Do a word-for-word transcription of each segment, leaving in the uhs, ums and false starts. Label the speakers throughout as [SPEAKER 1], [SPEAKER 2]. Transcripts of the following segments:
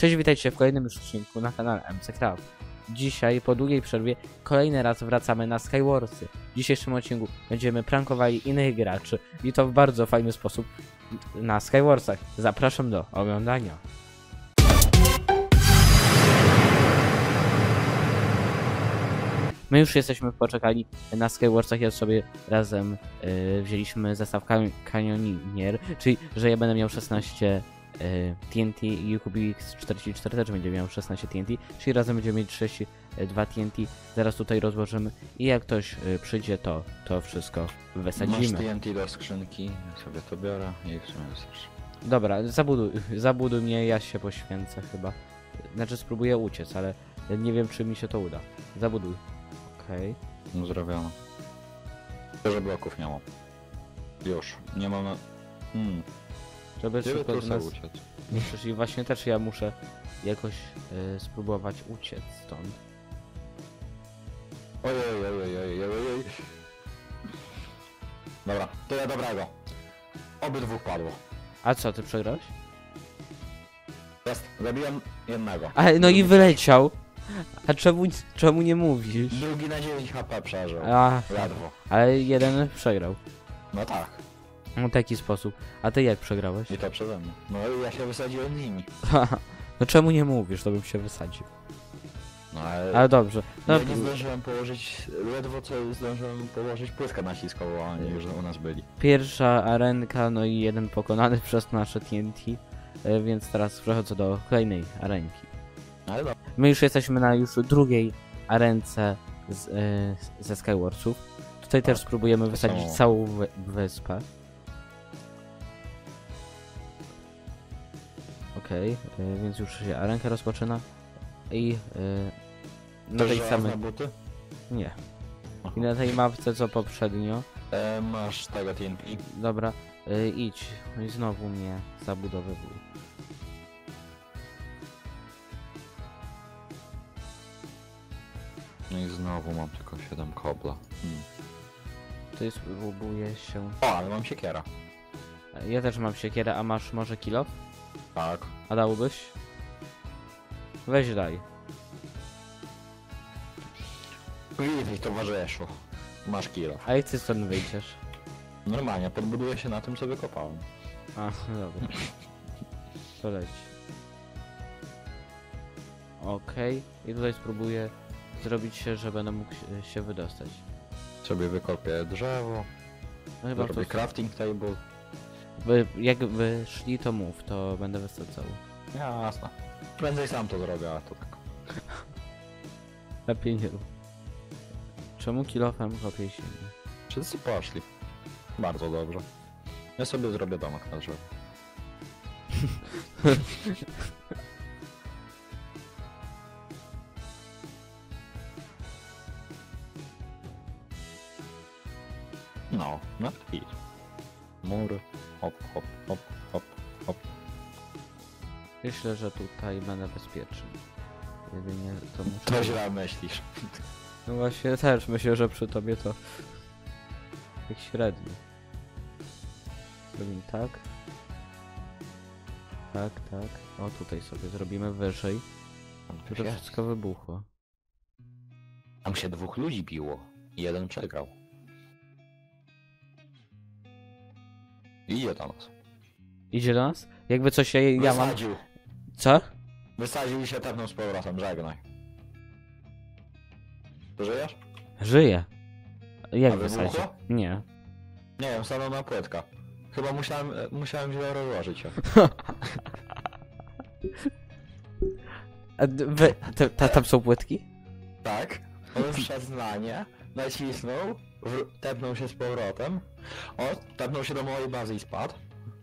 [SPEAKER 1] Cześć, witajcie w kolejnym już odcinku na kanale M C Craft. Dzisiaj po długiej przerwie kolejny raz wracamy na Skywarsy. W dzisiejszym odcinku będziemy prankowali innych graczy i to w bardzo fajny sposób na Skywarsach. Zapraszam do oglądania. My już jesteśmy w poczekalni na Skywarsach, ja sobie razem yy, wzięliśmy zestaw Canonier, czyli że ja będę miał szesnaście T N T i Kubik czterdzieści cztery też będzie miał szesnaście T N T, czyli razem będziemy mieć trzydzieści dwa T N T. Zaraz tutaj rozłożymy i jak ktoś y, przyjdzie, to to wszystko wysadzimy.
[SPEAKER 2] Masz T N T do skrzynki, ja sobie to biorę i w sumie wystarczy.
[SPEAKER 1] Dobra, zabuduj, zabuduj mnie, ja się poświęcę chyba. Znaczy spróbuję uciec, ale nie wiem, czy mi się to uda. Zabuduj. Okej. Okay.
[SPEAKER 2] No zrobiono. Że bloków nie mam. Już, nie mam na... Hmm.
[SPEAKER 1] Żeby szybko do nas...
[SPEAKER 2] uciec.
[SPEAKER 1] Czyli właśnie też ja muszę jakoś y, spróbować uciec stąd.
[SPEAKER 2] Ojej, ojej, ojej, ojej. Dobra, tyle dobrego. Obydwu padło.
[SPEAKER 1] A co, ty przegrałeś?
[SPEAKER 2] Jest, zabiłem jednego.
[SPEAKER 1] A, no i wyleciał. A czemu, czemu nie mówisz?
[SPEAKER 2] Drugi na dziewięć H P przeżył.
[SPEAKER 1] A,
[SPEAKER 2] Ledwo.
[SPEAKER 1] ale jeden przegrał.
[SPEAKER 2] No tak.
[SPEAKER 1] No taki sposób. A ty jak przegrałeś?
[SPEAKER 2] I to przeze mnie. No i ja się wysadziłem z nimi.
[SPEAKER 1] No czemu nie mówisz, to bym się wysadził.
[SPEAKER 2] No ale...
[SPEAKER 1] Ale dobrze. No,
[SPEAKER 2] Ja nie zdążyłem położyć, ledwo co zdążyłem położyć płytkę naciskową, a oni już u nas byli.
[SPEAKER 1] Pierwsza arenka, no i jeden pokonany przez nasze T N T. Więc teraz przechodzę do kolejnej arenki.
[SPEAKER 2] Ale dobra.
[SPEAKER 1] My już jesteśmy na już drugiej arence z, yy, ze Skywarsów. Tutaj
[SPEAKER 2] tak,
[SPEAKER 1] też spróbujemy wysadzić
[SPEAKER 2] samo.
[SPEAKER 1] całą wy wyspę. Okej, okay, yy, więc już się arenka rozpoczyna. I yy, na tej samej...
[SPEAKER 2] buty?
[SPEAKER 1] Nie.
[SPEAKER 2] Aha.
[SPEAKER 1] I na tej mapce co poprzednio.
[SPEAKER 2] E, masz tego T N T.
[SPEAKER 1] Dobra, yy, idź. I znowu mnie zabudowywuj.
[SPEAKER 2] No i znowu mam tylko siedem kobla. Hmm.
[SPEAKER 1] Tutaj spróbuję się...
[SPEAKER 2] O, ale mam siekiera.
[SPEAKER 1] Ja też mam siekierę, a masz może kilo?
[SPEAKER 2] Tak.
[SPEAKER 1] A dałbyś? Weź daj.
[SPEAKER 2] Witaj, towarzyszu. Masz kilo.
[SPEAKER 1] A jak ty stąd wyjdziesz?
[SPEAKER 2] Normalnie, podbuduję się na tym, co wykopałem.
[SPEAKER 1] A, dobra. To leci. Okej. Okay. I tutaj spróbuję zrobić się, że będę mógł się wydostać.
[SPEAKER 2] Sobie wykopię drzewo.
[SPEAKER 1] No chyba
[SPEAKER 2] zrobię
[SPEAKER 1] to...
[SPEAKER 2] crafting table.
[SPEAKER 1] By, jakby szli, to mów, to będę wysadzał.
[SPEAKER 2] Jasne. Prędzej sam to zrobię, a to tak.
[SPEAKER 1] Lepiej nie rób. Czemu kilofem kopię się?
[SPEAKER 2] Wszyscy poszli. Bardzo dobrze. Ja sobie zrobię domek na drzewie. No, no i mury, hop, hop, hop, hop, hop.
[SPEAKER 1] Myślę, że tutaj będę bezpieczny. Jedynie to muszę...
[SPEAKER 2] To źle myślisz.
[SPEAKER 1] No właśnie też myślę, że przy tobie to... tak średnio. Zrobimy tak. Tak, tak. O, tutaj sobie zrobimy wyżej. To to wszystko wybuchło.
[SPEAKER 2] Tam się dwóch ludzi biło. Jeden przegrał. Idzie do nas.
[SPEAKER 1] Idzie do nas? Jakby coś ja, ja mam...
[SPEAKER 2] Wysadził.
[SPEAKER 1] Co?
[SPEAKER 2] Wysadził i się tepnął z powrotem, żegnaj. Ty żyjesz?
[SPEAKER 1] Żyje. Jak
[SPEAKER 2] A
[SPEAKER 1] wysadził?
[SPEAKER 2] wybuchło?
[SPEAKER 1] Nie.
[SPEAKER 2] Nie wiem, stanął na płytka. Chyba musiałem, musiałem źle rozłożyć się.
[SPEAKER 1] A wy, te, ta, tam są płytki?
[SPEAKER 2] Tak. On wszedł na nie, nacisnął, w, tepnął się z powrotem. O, tepnął się do mojej bazy i spadł.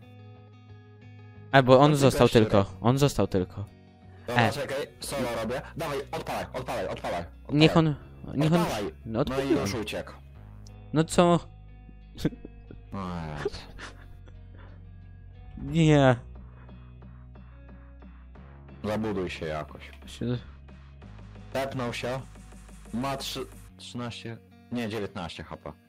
[SPEAKER 1] A, bo on
[SPEAKER 2] No,
[SPEAKER 1] został
[SPEAKER 2] tylko
[SPEAKER 1] tylko. On został tylko.
[SPEAKER 2] Dobra,
[SPEAKER 1] E.
[SPEAKER 2] czekaj, solo robię. Dawaj, odpalaj, odpalaj, odpalaj. odpalaj.
[SPEAKER 1] Niech on... Niech on...
[SPEAKER 2] Odpalaj.
[SPEAKER 1] No,
[SPEAKER 2] No i
[SPEAKER 1] odpaliłem.
[SPEAKER 2] już uciekł.
[SPEAKER 1] No co?
[SPEAKER 2] No jest.
[SPEAKER 1] Nie.
[SPEAKER 2] Zabuduj się jakoś.
[SPEAKER 1] Się-
[SPEAKER 2] Tepnął się. Ma trzy, trzynaście... Nie, dziewiętnaście H P.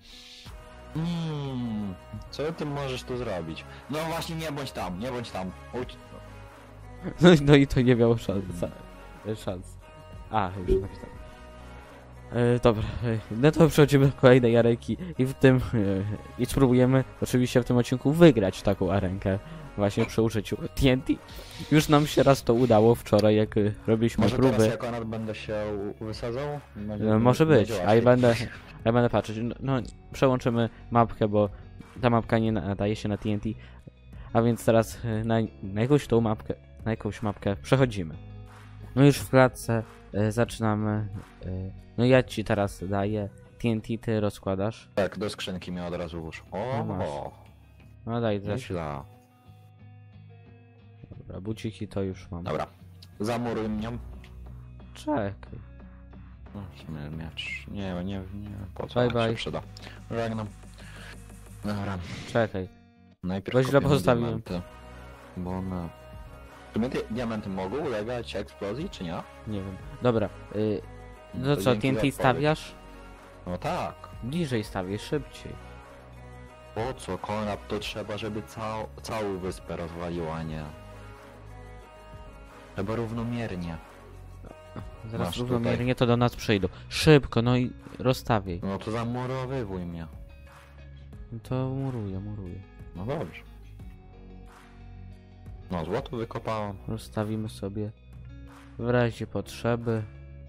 [SPEAKER 2] Hmm, co ty możesz tu zrobić? No właśnie, nie bądź tam, nie bądź tam. Uć...
[SPEAKER 1] No, no i to nie miało szans. szans. A, już napisałem. E, dobra, e, no to przechodzimy do kolejnej arenki i w tym... E, I spróbujemy oczywiście w tym odcinku wygrać taką arenkę. Właśnie przy użyciu T N T. Już nam się raz to udało wczoraj, jak y, robiliśmy
[SPEAKER 2] Może
[SPEAKER 1] próby.
[SPEAKER 2] teraz jak będę się wysadzał?
[SPEAKER 1] No, może być, a ja będę, ja będę patrzeć. No, no, przełączymy mapkę, bo ta mapka nie nadaje się na T N T. A więc teraz y, na, na jakąś tą mapkę, na jakąś mapkę przechodzimy. No już w klatce y, zaczynamy. Y, no ja ci teraz daję T N T, ty rozkładasz.
[SPEAKER 2] Tak, do skrzynki mi od razu włóż.
[SPEAKER 1] No masz.
[SPEAKER 2] O,
[SPEAKER 1] No daj też.
[SPEAKER 2] źle.
[SPEAKER 1] Dobra, buciki to już mam.
[SPEAKER 2] Dobra, zamuruj mnie.
[SPEAKER 1] Czekaj.
[SPEAKER 2] No, w sumie miecz. Nie, nie, nie, po co
[SPEAKER 1] Bye,
[SPEAKER 2] on się
[SPEAKER 1] bye.
[SPEAKER 2] przyda. Żegnam. Dobra,
[SPEAKER 1] Czekaj.
[SPEAKER 2] najpierw
[SPEAKER 1] Bo źle
[SPEAKER 2] kopiemy
[SPEAKER 1] postawiłem.
[SPEAKER 2] diamenty, bo one... Czy my te diamenty mogą ulegać eksplozji, czy nie?
[SPEAKER 1] Nie wiem. Dobra. Y, no
[SPEAKER 2] To
[SPEAKER 1] co,
[SPEAKER 2] dzięki
[SPEAKER 1] T N T
[SPEAKER 2] za odpowiedź.
[SPEAKER 1] stawiasz?
[SPEAKER 2] No tak.
[SPEAKER 1] Bliżej stawię, szybciej.
[SPEAKER 2] Po co, Konrad, to trzeba, żeby cał, całą wyspę rozwaliła, nie? Trzeba równomiernie.
[SPEAKER 1] Zaraz
[SPEAKER 2] Masz
[SPEAKER 1] równomiernie to do nas przyjdą. Szybko, no i rozstawiaj.
[SPEAKER 2] No to zamurowywuj mnie.
[SPEAKER 1] No to muruję, muruję.
[SPEAKER 2] No dobrze. No złoto wykopałem.
[SPEAKER 1] Rozstawimy sobie w razie potrzeby.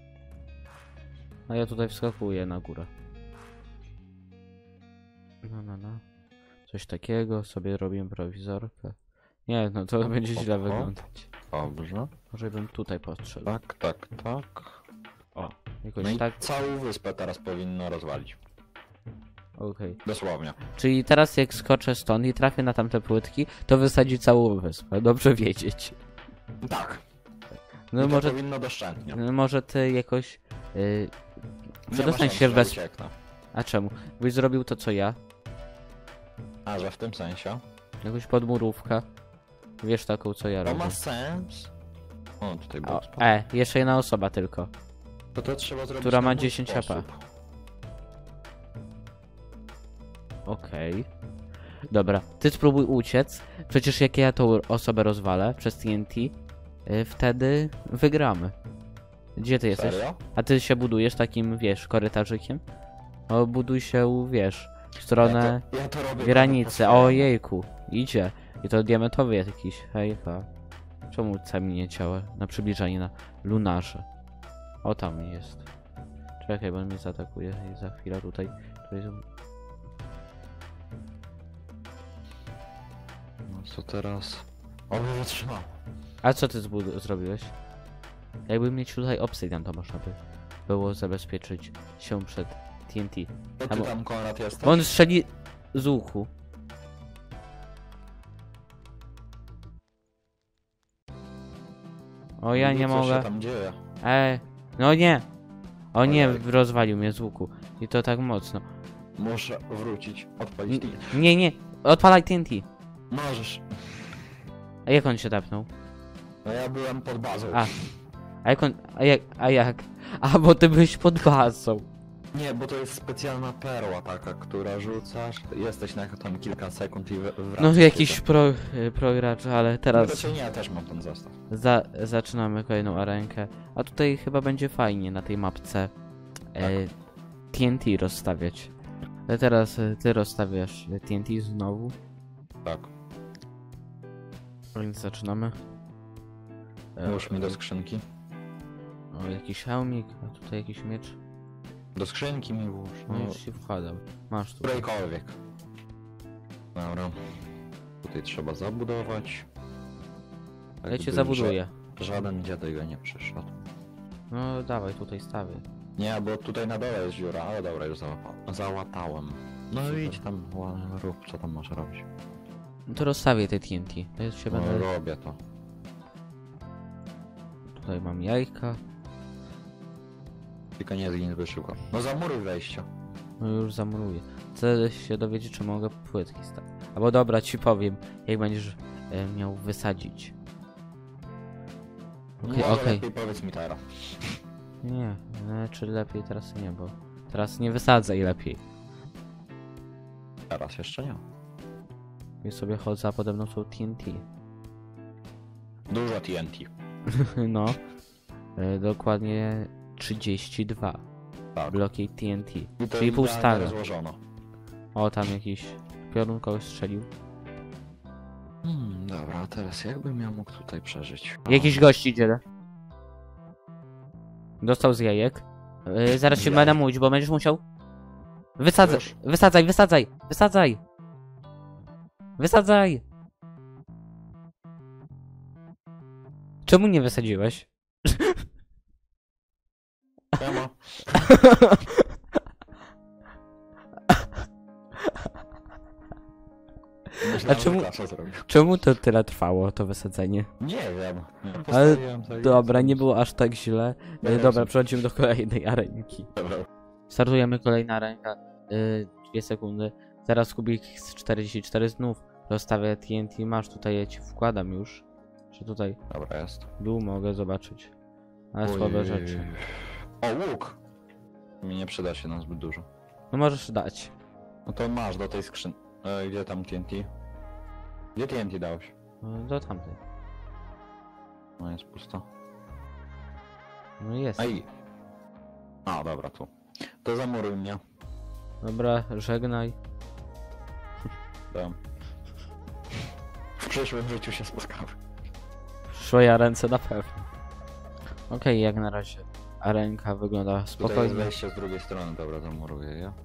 [SPEAKER 1] A ja tutaj wskakuję na górę. No, no, no. Coś takiego, sobie robię prowizorkę. Nie, no to
[SPEAKER 2] Hop,
[SPEAKER 1] będzie
[SPEAKER 2] hop,
[SPEAKER 1] źle
[SPEAKER 2] hop.
[SPEAKER 1] wyglądać.
[SPEAKER 2] Dobrze.
[SPEAKER 1] Może bym tutaj podszedł.
[SPEAKER 2] Tak, tak, tak.
[SPEAKER 1] O, jakoś
[SPEAKER 2] No i
[SPEAKER 1] tak.
[SPEAKER 2] całą wyspę teraz powinno rozwalić.
[SPEAKER 1] Okej.
[SPEAKER 2] Dosłownie.
[SPEAKER 1] Czyli teraz jak skoczę stąd i trafię na tamte płytki, to wysadzi całą wyspę. Dobrze wiedzieć.
[SPEAKER 2] Tak.
[SPEAKER 1] No
[SPEAKER 2] I to
[SPEAKER 1] może,
[SPEAKER 2] powinno doszczętnie.
[SPEAKER 1] no może ty jakoś... Yy,
[SPEAKER 2] Nie
[SPEAKER 1] przedostań
[SPEAKER 2] ma
[SPEAKER 1] się
[SPEAKER 2] szans,
[SPEAKER 1] w
[SPEAKER 2] że
[SPEAKER 1] bez...
[SPEAKER 2] ucieknę.
[SPEAKER 1] A czemu? Byś zrobił to co ja?
[SPEAKER 2] A, że w tym sensie?
[SPEAKER 1] Jakąś podmurówkę. Wiesz taką co ja
[SPEAKER 2] To
[SPEAKER 1] robię.
[SPEAKER 2] ma sens. O, tutaj
[SPEAKER 1] O,
[SPEAKER 2] był spadł.
[SPEAKER 1] e, jeszcze jedna osoba tylko.
[SPEAKER 2] To to trzeba zrobić
[SPEAKER 1] która
[SPEAKER 2] na
[SPEAKER 1] ma
[SPEAKER 2] mój
[SPEAKER 1] dziesięć H P.
[SPEAKER 2] sposób.
[SPEAKER 1] Okej. Dobra, ty spróbuj uciec. Przecież jak ja tą osobę rozwalę przez T N T, yy, wtedy wygramy. Gdzie ty jesteś?
[SPEAKER 2] Serio?
[SPEAKER 1] A ty się budujesz takim, wiesz, korytarzykiem? O, buduj się, wiesz, w stronę
[SPEAKER 2] Ja to, ja to robię
[SPEAKER 1] granicy.
[SPEAKER 2] trochę po swojemu.
[SPEAKER 1] Ojejku, idzie. I to diamentowy jest jakiś, hejka. Czemu sami nie ciała na przybliżanie na lunarze? O, tam jest. Czekaj, bo on mnie zaatakuje i za chwilę tutaj... tutaj...
[SPEAKER 2] No co teraz? O, wytrzymał.
[SPEAKER 1] A co ty zbud- zrobiłeś? Jakby mieć tutaj obsydian, to można by było zabezpieczyć się przed T N T.
[SPEAKER 2] To
[SPEAKER 1] A
[SPEAKER 2] ty
[SPEAKER 1] bo-
[SPEAKER 2] tam, Konrad, jesteś?
[SPEAKER 1] On strzeli z łuku. O, ja nie
[SPEAKER 2] Co się
[SPEAKER 1] mogę.
[SPEAKER 2] tam dzieje?
[SPEAKER 1] Ej, no nie. O nie,
[SPEAKER 2] Ojej.
[SPEAKER 1] rozwalił mnie z łuku. I to tak mocno.
[SPEAKER 2] Muszę wrócić, odpalić.
[SPEAKER 1] N- Nie, nie. Odpalaj T N T.
[SPEAKER 2] Możesz.
[SPEAKER 1] A jak on się tapnął?
[SPEAKER 2] No ja byłem pod bazą.
[SPEAKER 1] A. A jak on... A jak? A jak? A, bo ty byłeś pod bazą.
[SPEAKER 2] Nie, bo to jest specjalna perła taka, która rzucasz, jesteś na tam kilka sekund i wracasz.
[SPEAKER 1] No jakiś pro, y, pro gracz, ale teraz
[SPEAKER 2] Raczej nie, ja też mam ten zestaw.
[SPEAKER 1] za, zaczynamy kolejną arenkę. A tutaj chyba będzie fajnie na tej mapce e, T N T rozstawiać. Ale teraz e, ty rozstawiasz T N T znowu.
[SPEAKER 2] Tak.
[SPEAKER 1] Więc zaczynamy. E,
[SPEAKER 2] Już mi do skrzynki.
[SPEAKER 1] O, jakiś hełmik, a tutaj jakiś miecz.
[SPEAKER 2] Do skrzynki mi włóż.
[SPEAKER 1] No
[SPEAKER 2] No,
[SPEAKER 1] już się wkładał. Masz tu.
[SPEAKER 2] którejkolwiek. Dobra. Tutaj trzeba zabudować. Tak
[SPEAKER 1] Ja cię
[SPEAKER 2] by
[SPEAKER 1] zabuduję.
[SPEAKER 2] ża- Żaden dziadek nie przyszedł.
[SPEAKER 1] No dawaj, tutaj stawię.
[SPEAKER 2] Nie, bo tutaj na dole jest dziura, ale dobra, już załapa- załatałem. No
[SPEAKER 1] Super.
[SPEAKER 2] idź tam, ła- rób, co tam masz robić.
[SPEAKER 1] No to rozstawię te T N T. To jest się
[SPEAKER 2] No,
[SPEAKER 1] będę...
[SPEAKER 2] robię to.
[SPEAKER 1] Tutaj mam jajka.
[SPEAKER 2] Tylko nie zgiń wyszybko. No zamuruj wejście.
[SPEAKER 1] No już zamuruję. Chcę się dowiedzieć, czy mogę płytki stawić. Albo dobra, ci powiem, jak będziesz e, miał wysadzić. Okej,
[SPEAKER 2] Może
[SPEAKER 1] okej.
[SPEAKER 2] lepiej powiedz mi teraz.
[SPEAKER 1] Nie, e, czy lepiej teraz nie, bo teraz nie wysadzaj lepiej.
[SPEAKER 2] Teraz jeszcze nie.
[SPEAKER 1] I sobie chodzę, a pode mną są T N T.
[SPEAKER 2] Dużo T N T.
[SPEAKER 1] No. E, dokładnie trzydzieści dwa.
[SPEAKER 2] Tak.
[SPEAKER 1] Bloki T N T.
[SPEAKER 2] I to
[SPEAKER 1] Czyli pół
[SPEAKER 2] idealnie
[SPEAKER 1] stara.
[SPEAKER 2] rozłożono.
[SPEAKER 1] O, tam jakiś piorun kogoś strzelił.
[SPEAKER 2] Hmm, dobra, a teraz jakbym ja mógł tutaj przeżyć? O,
[SPEAKER 1] Jakiś gość idzie. Dostał z jajek. Yy, zaraz się
[SPEAKER 2] Z
[SPEAKER 1] będę
[SPEAKER 2] jajek.
[SPEAKER 1] mówić, bo będziesz musiał. Wysadzaj,
[SPEAKER 2] Już?
[SPEAKER 1] wysadzaj, wysadzaj, wysadzaj! Wysadzaj! Czemu nie wysadziłeś?
[SPEAKER 2] Siema. Myślałem,
[SPEAKER 1] czemu-
[SPEAKER 2] że Klasza zrobił.
[SPEAKER 1] Czemu to tyle trwało, to wysadzenie?
[SPEAKER 2] Nie wiem. Nie,
[SPEAKER 1] Ale
[SPEAKER 2] postawiłem to i-
[SPEAKER 1] dobra, nie było aż tak źle.
[SPEAKER 2] Nie
[SPEAKER 1] Yy,
[SPEAKER 2] wiem,
[SPEAKER 1] dobra,
[SPEAKER 2] co-
[SPEAKER 1] przechodzimy do kolejnej arenki.
[SPEAKER 2] Dobra.
[SPEAKER 1] Startujemy, kolejna ręka. Yy, dwie sekundy. Teraz Kubik z czterdzieści cztery znów rozstawia T N T. Masz tutaj, ja ci wkładam już. Że tutaj
[SPEAKER 2] Dobra, jest.
[SPEAKER 1] był, mogę zobaczyć. Ale
[SPEAKER 2] Oj,
[SPEAKER 1] słabe
[SPEAKER 2] oj,
[SPEAKER 1] rzeczy.
[SPEAKER 2] oj. O, łuk! Mi nie przyda się na zbyt dużo.
[SPEAKER 1] No możesz dać.
[SPEAKER 2] No to masz do tej skrzyn... E, gdzie tam T N T? Gdzie T N T dałeś?
[SPEAKER 1] No, do tamtej.
[SPEAKER 2] No jest pusto.
[SPEAKER 1] No jest.
[SPEAKER 2] Ej! A, dobra, tu. To zamuruj mnie.
[SPEAKER 1] Dobra, żegnaj.
[SPEAKER 2] Tam. W przyszłym życiu się spotkamy.
[SPEAKER 1] Szło ręce na pewno. Okej, jak na razie. Arenka wygląda
[SPEAKER 2] Tutaj jest
[SPEAKER 1] spokojnie.
[SPEAKER 2] wejście z drugiej strony, dobra, zamuruję ja.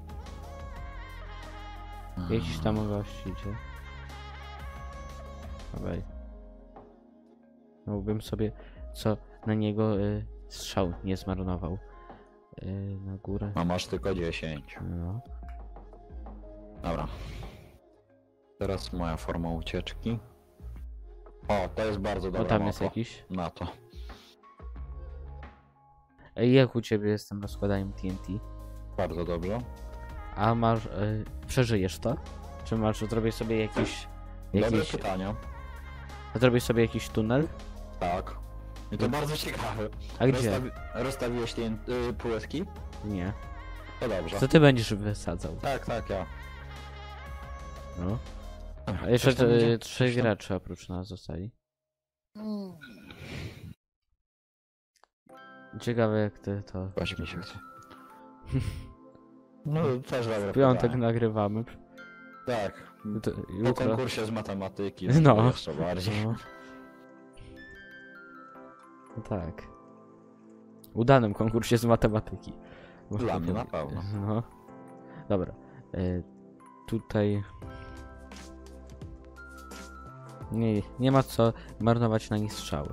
[SPEAKER 1] Jakiś tam gość idzie. Okej. Mógłbym sobie, co na niego y, strzał nie zmarnował. Y, na górę.
[SPEAKER 2] A masz tylko dziesięć.
[SPEAKER 1] No.
[SPEAKER 2] Dobra. Teraz moja forma ucieczki. O, to jest bardzo
[SPEAKER 1] O,
[SPEAKER 2] dobra
[SPEAKER 1] tam jest
[SPEAKER 2] mapa.
[SPEAKER 1] jakiś.
[SPEAKER 2] Na to.
[SPEAKER 1] Ej, jak u ciebie jest z tym rozkładaniem T N T?
[SPEAKER 2] Bardzo dobrze.
[SPEAKER 1] A masz, y, przeżyjesz to? Czy masz, zrobić sobie jakiś,
[SPEAKER 2] Dobre
[SPEAKER 1] jakiś,
[SPEAKER 2] pytanie.
[SPEAKER 1] zrobisz sobie jakiś tunel?
[SPEAKER 2] Tak. I to bardzo ciekawe.
[SPEAKER 1] A gdzie?
[SPEAKER 2] Rozstawi... Rozstawiłeś te y, półeczki?
[SPEAKER 1] Nie.
[SPEAKER 2] To dobrze.
[SPEAKER 1] Co ty będziesz wysadzał?
[SPEAKER 2] Tak, tak, ja.
[SPEAKER 1] No.
[SPEAKER 2] Ech,
[SPEAKER 1] A jeszcze
[SPEAKER 2] coś tam
[SPEAKER 1] y,
[SPEAKER 2] idzie?
[SPEAKER 1] trzej
[SPEAKER 2] Coś tam-
[SPEAKER 1] gracze oprócz nas zostali. Ciekawe jak ty to...
[SPEAKER 2] Właśnie mi się chce. No, też dobre
[SPEAKER 1] W piątek
[SPEAKER 2] pytanie.
[SPEAKER 1] nagrywamy.
[SPEAKER 2] Tak.
[SPEAKER 1] To,
[SPEAKER 2] Po
[SPEAKER 1] jutro.
[SPEAKER 2] konkursie z matematyki.
[SPEAKER 1] No.
[SPEAKER 2] No. Jeszcze bardziej.
[SPEAKER 1] No. No tak. Udanym konkursie z matematyki.
[SPEAKER 2] Dla mnie na pewno.
[SPEAKER 1] No. Dobra. Y, tutaj... Nie, nie ma co marnować na nich strzały.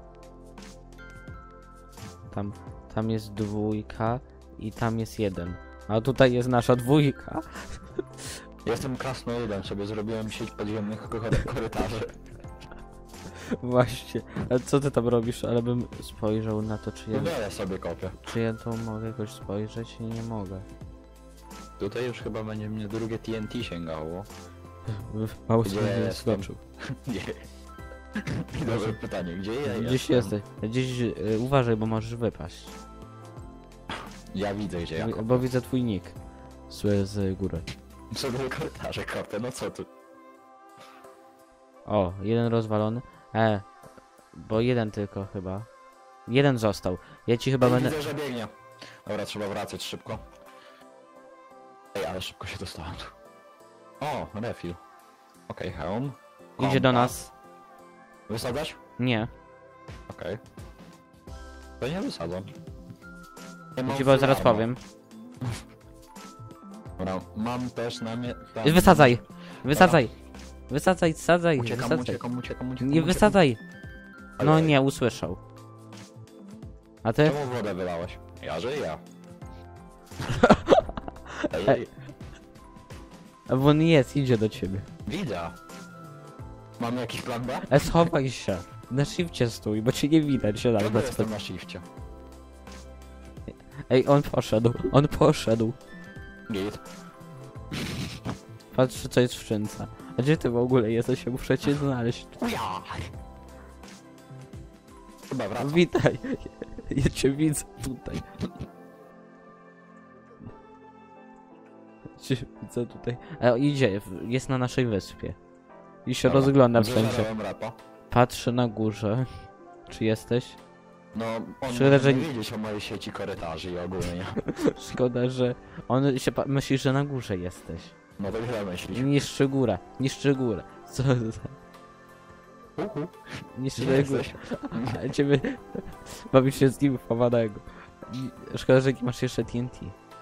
[SPEAKER 1] Tam, tam jest dwójka i tam jest jeden. A tutaj jest nasza dwójka.
[SPEAKER 2] Jestem krasnoludem, sobie zrobiłem sieć podziemnych kory- korytarzy.
[SPEAKER 1] Właśnie. A co ty tam robisz? Ale bym spojrzał na to, czy ja,
[SPEAKER 2] Wiele sobie kopię.
[SPEAKER 1] czy ja to mogę jakoś spojrzeć? Nie, nie mogę.
[SPEAKER 2] Tutaj już chyba będzie mnie drugie T N T sięgało.
[SPEAKER 1] Mało
[SPEAKER 2] Gdzie
[SPEAKER 1] sobie nie
[SPEAKER 2] jestem?
[SPEAKER 1] skoczył.
[SPEAKER 2] Nie. I dobre pytanie, gdzie ja
[SPEAKER 1] Gdzieś
[SPEAKER 2] jestem?
[SPEAKER 1] jesteś. Gdzieś y, uważaj, bo możesz wypaść.
[SPEAKER 2] Ja widzę, gdzie ja
[SPEAKER 1] Bo,
[SPEAKER 2] kopię.
[SPEAKER 1] bo widzę twój nick. Z, z góry.
[SPEAKER 2] Sobie korytarze kopię, no co tu?
[SPEAKER 1] O, jeden rozwalony. E, bo jeden tylko chyba. Jeden został. Ja ci chyba
[SPEAKER 2] Ej,
[SPEAKER 1] będę...
[SPEAKER 2] widzę, że biegnie. Dobra, trzeba wracać szybko. Ej, ale szybko się dostałem tu. O, refill. Okej, hełm.
[SPEAKER 1] Idzie do
[SPEAKER 2] Kompas.
[SPEAKER 1] nas.
[SPEAKER 2] Wysadzać?
[SPEAKER 1] Nie.
[SPEAKER 2] Okej. To nie wysadzam. Ja
[SPEAKER 1] Ja
[SPEAKER 2] mam
[SPEAKER 1] ci
[SPEAKER 2] full
[SPEAKER 1] zaraz
[SPEAKER 2] armor.
[SPEAKER 1] powiem.
[SPEAKER 2] Dobra, mam też na mnie... tam-
[SPEAKER 1] Wysadzaj! Wysadzaj! Wysadzaj, sadzaj,
[SPEAKER 2] Uciekam,
[SPEAKER 1] wysadzaj.
[SPEAKER 2] uciekam, uciekam, uciekam.
[SPEAKER 1] Nie
[SPEAKER 2] uciekam.
[SPEAKER 1] wysadzaj! No
[SPEAKER 2] Ojej.
[SPEAKER 1] nie, usłyszał. A ty?
[SPEAKER 2] Czemu wodę wylałeś? Ja, że ja. Ej, ej,
[SPEAKER 1] A bo on jest, idzie do ciebie.
[SPEAKER 2] widzę. Mamy jakiś plan B?
[SPEAKER 1] E, schowaj się. Na shifcie stój, bo cię nie widać się
[SPEAKER 2] Ja
[SPEAKER 1] tam bez
[SPEAKER 2] jestem na shifcie.
[SPEAKER 1] Ej, on poszedł, on poszedł.
[SPEAKER 2] Git.
[SPEAKER 1] Patrz, co jest w skrzynce. A gdzie ty w ogóle jesteś? Ja muszę cię znaleźć.
[SPEAKER 2] Uja! Chyba wracam.
[SPEAKER 1] Witaj. Ja cię widzę tutaj. Cię widzę tutaj. E, idzie, jest na naszej wyspie. I się
[SPEAKER 2] Dobra.
[SPEAKER 1] rozgląda wszędzie.
[SPEAKER 2] Zeżarłem rapa.
[SPEAKER 1] Patrzę na górze. Czy jesteś?
[SPEAKER 2] No, on
[SPEAKER 1] Szkoda,
[SPEAKER 2] może
[SPEAKER 1] że
[SPEAKER 2] nie
[SPEAKER 1] nie-
[SPEAKER 2] wiedzieć o mojej sieci korytarzy i ogólnie.
[SPEAKER 1] Szkoda, że on się pa- myśli, że na górze jesteś.
[SPEAKER 2] No to źle myślisz.
[SPEAKER 1] Niszczy górę, niszczy górę. Co za...
[SPEAKER 2] Uhu.
[SPEAKER 1] Niszczy
[SPEAKER 2] Gdzie
[SPEAKER 1] górę.
[SPEAKER 2] jesteś?
[SPEAKER 1] A ciebie... Bawisz się z nim chowanego. Szkoda, że nie masz jeszcze T N T.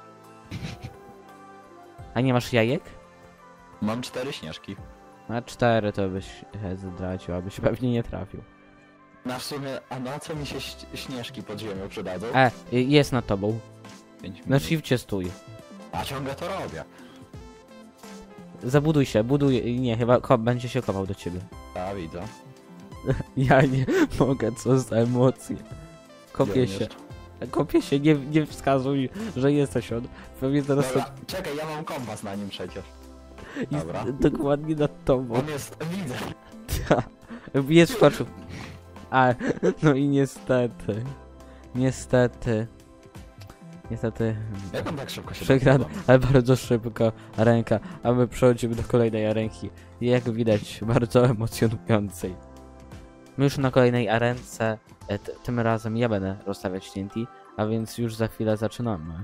[SPEAKER 1] A nie masz jajek?
[SPEAKER 2] Mam cztery śnieżki.
[SPEAKER 1] Na cztery to byś e, zdradził, abyś pewnie nie trafił.
[SPEAKER 2] Na w sumie, a na co mi się ś- śnieżki pod ziemią przydadzą?
[SPEAKER 1] E, y, jest nad tobą.
[SPEAKER 2] Pięć
[SPEAKER 1] Na
[SPEAKER 2] minut.
[SPEAKER 1] shifcie stój.
[SPEAKER 2] A ciągle to robię.
[SPEAKER 1] Zabuduj się, buduj... Nie, chyba ko będzie się kopał do ciebie.
[SPEAKER 2] A, widzę.
[SPEAKER 1] Ja nie mogę, co za emocje. Kopię
[SPEAKER 2] Wiem
[SPEAKER 1] się.
[SPEAKER 2] jeszcze.
[SPEAKER 1] Kopię się, nie, nie wskazuj, że jesteś on. Pewnie zaraz
[SPEAKER 2] Dobra, czekaj, ja mam kompas na nim przecież.
[SPEAKER 1] to
[SPEAKER 2] dobra.
[SPEAKER 1] jest dokładnie nad tobą.
[SPEAKER 2] On jest, widzę.
[SPEAKER 1] Jest w koczu. A, no i niestety. Niestety. Niestety.
[SPEAKER 2] Jak on tak szybko się
[SPEAKER 1] Przegrana,
[SPEAKER 2] dopadł?
[SPEAKER 1] ale bardzo szybko ręka, a my przechodzimy do kolejnej arenki. I jak widać, bardzo emocjonującej. My już na kolejnej arence, e, t- tym razem ja będę rozstawiać T N T, a więc już za chwilę zaczynamy.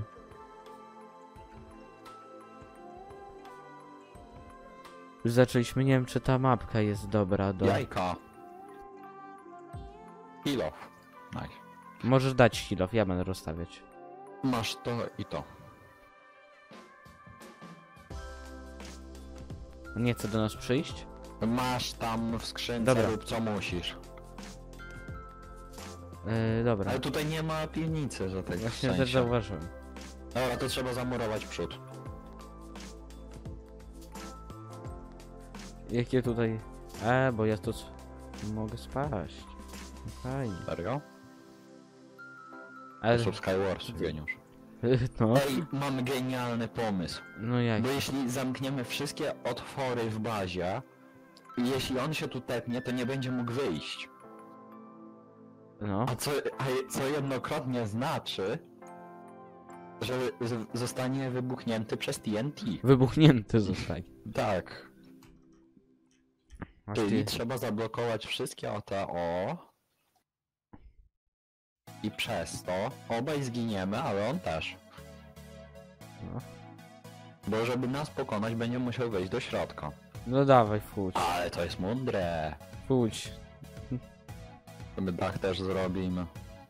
[SPEAKER 1] Już zaczęliśmy, nie wiem czy ta mapka jest dobra do...
[SPEAKER 2] Jajka. Kilo. Nice.
[SPEAKER 1] Możesz dać heal off, ja będę rozstawiać.
[SPEAKER 2] Masz to i to.
[SPEAKER 1] Nie chce do nas przyjść?
[SPEAKER 2] Masz tam w skrzynce
[SPEAKER 1] Dobra.
[SPEAKER 2] rób co musisz.
[SPEAKER 1] Yy, dobra,
[SPEAKER 2] Ale tutaj nie ma piwnicy, że tak w
[SPEAKER 1] właśnie
[SPEAKER 2] sensie.
[SPEAKER 1] też zauważyłem.
[SPEAKER 2] Dobra, to trzeba zamurować przód.
[SPEAKER 1] Jakie tutaj... E, bo ja tu s- mogę spaść. Fajnie.
[SPEAKER 2] Serio?
[SPEAKER 1] Ale...
[SPEAKER 2] To Skywars, geniusz.
[SPEAKER 1] No,
[SPEAKER 2] Ej, mam genialny pomysł.
[SPEAKER 1] no jak?
[SPEAKER 2] Bo jeśli zamkniemy wszystkie otwory w bazie, i jeśli on się tu tepnie, to nie będzie mógł wyjść.
[SPEAKER 1] No.
[SPEAKER 2] A co, a co jednokrotnie znaczy, że z- zostanie wybuchnięty przez T N T.
[SPEAKER 1] Wybuchnięty zostań.
[SPEAKER 2] Tak.
[SPEAKER 1] Masz
[SPEAKER 2] Czyli
[SPEAKER 1] ty...
[SPEAKER 2] trzeba zablokować wszystkie O T O. I przez to obaj zginiemy, ale on też.
[SPEAKER 1] No.
[SPEAKER 2] Bo żeby nas pokonać, będzie musiał wejść do środka.
[SPEAKER 1] No dawaj, fuć.
[SPEAKER 2] Ale to jest mądre.
[SPEAKER 1] Fuć.
[SPEAKER 2] Sobie dach też zrobimy.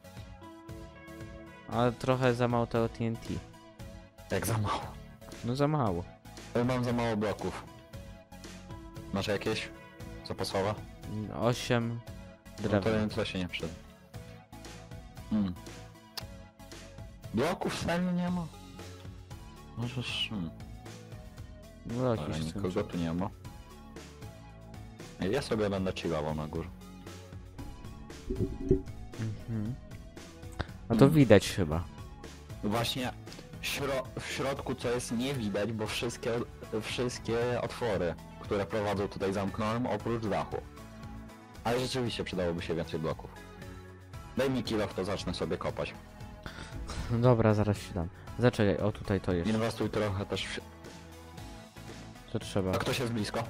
[SPEAKER 1] Ale trochę za mało tego T N T.
[SPEAKER 2] Jak za mało.
[SPEAKER 1] No za mało.
[SPEAKER 2] Ja mam za mało bloków. Masz jakieś zapasowe?
[SPEAKER 1] Osiem
[SPEAKER 2] No
[SPEAKER 1] drewna.
[SPEAKER 2] to, to się nie przyda. Hmm. Bloków serio nie ma? Możesz... Hmm.
[SPEAKER 1] No
[SPEAKER 2] Ale
[SPEAKER 1] jakiś
[SPEAKER 2] nikogo tu nie ma. Ja sobie będę chillował na górze.
[SPEAKER 1] Mhm. No to
[SPEAKER 2] Mm.
[SPEAKER 1] widać chyba.
[SPEAKER 2] Właśnie śro w środku co jest nie widać, bo wszystkie, wszystkie otwory, które prowadzą tutaj zamknąłem oprócz dachu. Ale rzeczywiście przydałoby się więcej bloków. Daj mi kilo, to zacznę sobie kopać.
[SPEAKER 1] No dobra, zaraz się dam. Zaczekaj, o tutaj to jest.
[SPEAKER 2] Inwestuj trochę też w...
[SPEAKER 1] To trzeba.
[SPEAKER 2] A ktoś jest blisko?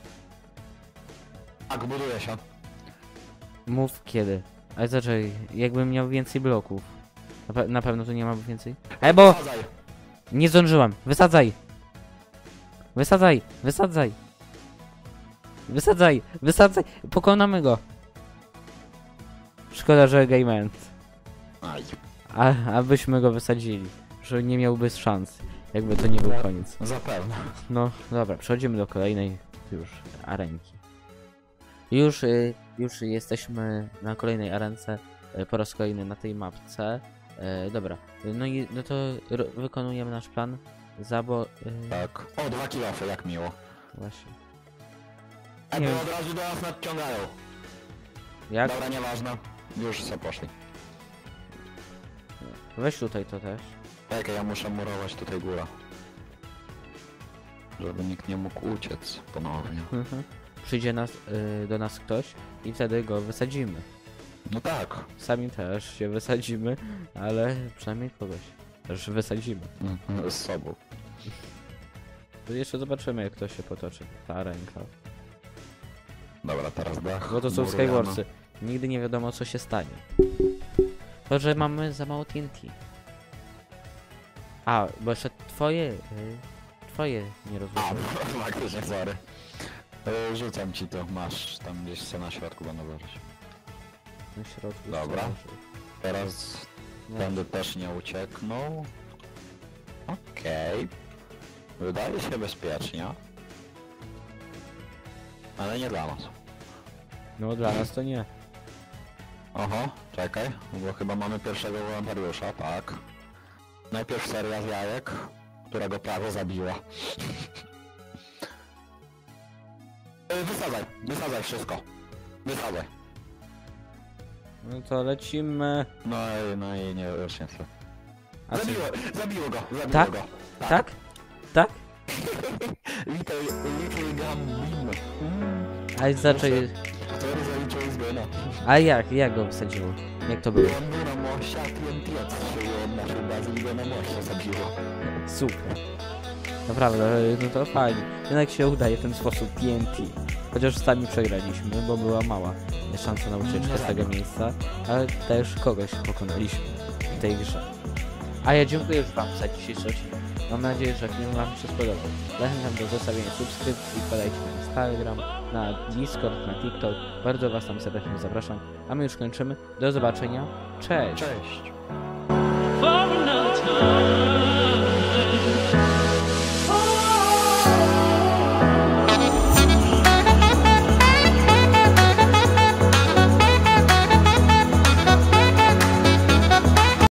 [SPEAKER 2] Tak, buduje się.
[SPEAKER 1] Mów kiedy. Ale zaczekaj, jakbym miał więcej bloków. Na, pe na pewno tu nie ma więcej. Ej, bo
[SPEAKER 2] Wsadzaj.
[SPEAKER 1] nie zdążyłem. Wysadzaj! Wysadzaj! Wysadzaj! Wysadzaj! Wysadzaj! Pokonamy go! Szkoda, że game end.
[SPEAKER 2] Aj.
[SPEAKER 1] A, abyśmy go wysadzili. Że nie miałby szans. Jakby to nie był koniec.
[SPEAKER 2] Zapewne.
[SPEAKER 1] No, dobra, przechodzimy do kolejnej już arenki. Już, y, już jesteśmy na kolejnej arence, y, po raz kolejny na tej mapce. Y, dobra, no i no to ro- wykonujemy nasz plan. Zabo... Y,
[SPEAKER 2] Tak. O, dwa kilofy, jak miło.
[SPEAKER 1] Właśnie.
[SPEAKER 2] Ej,
[SPEAKER 1] Nie
[SPEAKER 2] bo
[SPEAKER 1] wiem.
[SPEAKER 2] od razu do nas nadciągają.
[SPEAKER 1] Jak?
[SPEAKER 2] Dobra, nieważne. Już sobie poszli.
[SPEAKER 1] Weź tutaj to też.
[SPEAKER 2] Czekaj, ja muszę murować tutaj górę. Żeby nikt nie mógł uciec ponownie.
[SPEAKER 1] Mhm. Przyjdzie nas, y, do nas ktoś i wtedy go wysadzimy.
[SPEAKER 2] No tak.
[SPEAKER 1] Sami też się wysadzimy, ale przynajmniej kogoś też wysadzimy.
[SPEAKER 2] Mhm, z sobą.
[SPEAKER 1] To jeszcze zobaczymy, jak to się potoczy, ta ręka.
[SPEAKER 2] Dobra, teraz dach.
[SPEAKER 1] Bo to są
[SPEAKER 2] murujemy.
[SPEAKER 1] Skywarsy. Nigdy nie wiadomo co się stanie. To, że mamy za mało T N T. A, bo jeszcze twoje... y, Twoje nie
[SPEAKER 2] A,
[SPEAKER 1] rozumiem.
[SPEAKER 2] faktycznie, sorry. Y, Rzucam ci to, masz tam gdzieś co na środku będą leżeć.
[SPEAKER 1] Na środku.
[SPEAKER 2] Dobra.
[SPEAKER 1] leży.
[SPEAKER 2] Teraz
[SPEAKER 1] Nie.
[SPEAKER 2] tędy też nie ucieknął. Okej. Wydaje się bezpiecznie. Ale nie dla nas.
[SPEAKER 1] No dla nas to nie.
[SPEAKER 2] Oho, czekaj, bo chyba mamy pierwszego wolontariusza, tak. Najpierw seria z jajek, którego prawie zabiła. Y, Wysadzaj, wysadzaj wszystko. Wysadzaj.
[SPEAKER 1] No to lecimy.
[SPEAKER 2] No i, no i nie, już nie chcę.
[SPEAKER 1] A co?
[SPEAKER 2] Zabiło, zabiło go, zabiło
[SPEAKER 1] Tak?
[SPEAKER 2] go.
[SPEAKER 1] Tak? Tak?
[SPEAKER 2] Witaj, Little Gambino.
[SPEAKER 1] A zaczęli...
[SPEAKER 2] Który zaliczył zgonę.
[SPEAKER 1] A jak? Jak go wysadziło? Jak to było?
[SPEAKER 2] Gambino mościa, T N T odstrzeliło od naszej bazy i go na moście zabiło.
[SPEAKER 1] Super. Naprawdę, no to fajnie. Jednak się udaje w ten sposób T N T. Chociaż sami przegraliśmy, bo była mała szansa na ucieczkę z tego miejsca, ale też kogoś pokonaliśmy w tej grze. A ja dziękuję już wam za dzisiejszy odcinek. Mam nadzieję, że film wam się spodobał. Zachęcam do zostawienia subskrypcji, podajcie na Instagram, na Discord, na TikTok. Bardzo was tam serdecznie zapraszam. A my już kończymy. Do zobaczenia. Cześć!
[SPEAKER 2] Cześć!
[SPEAKER 3] For another time.